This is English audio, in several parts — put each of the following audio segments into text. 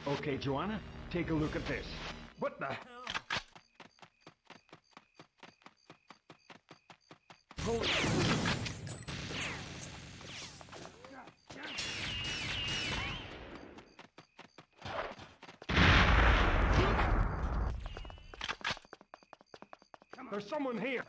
Okay, Joanna, take a look at this. What the hell? Holy... There's someone here.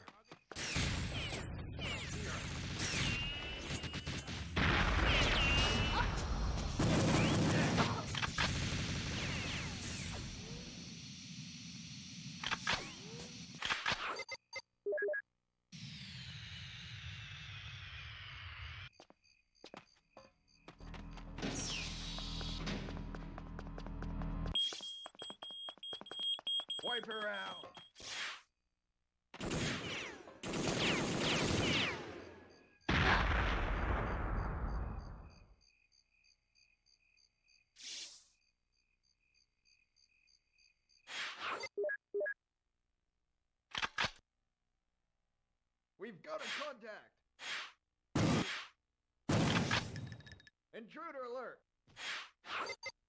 Wipe her out. We've got a contact! Intruder alert!